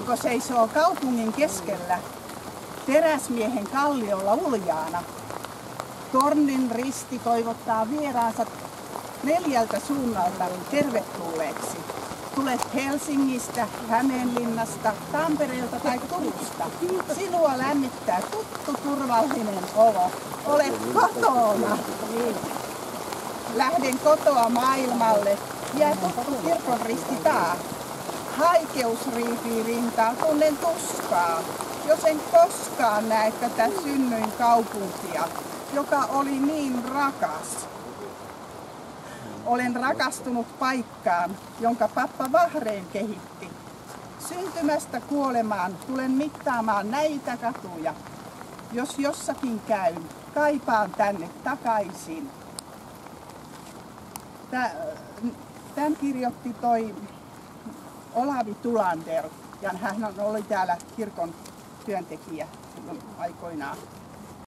Aurinko seisoo kaupungin keskellä, teräsmiehen kalliolla uljaana. Tornin risti toivottaa vieraansa 4 suunnalta tervetulleeksi. Tulet Helsingistä, Hämeenlinnasta, Tampereelta tai Turusta. Sinua lämmittää tuttu turvallinen olo. Olet kotona. Lähden kotoa maailmalle, jää tuttu kirkon risti taa. Haikeus riipii rintaan, tunnen tuskaa. Jos en koskaan näe tätä synnyin kaupunkia, joka oli niin rakas. Olen rakastunut paikkaan, jonka pappa Vahreen kehitti. Syntymästä kuolemaan tulen mittaamaan näitä katuja. Jos jossakin käyn, kaipaan tänne takaisin. Tämän kirjoitti toi Olavi Tulander, ja hän oli täällä kirkon työntekijä aikoinaan.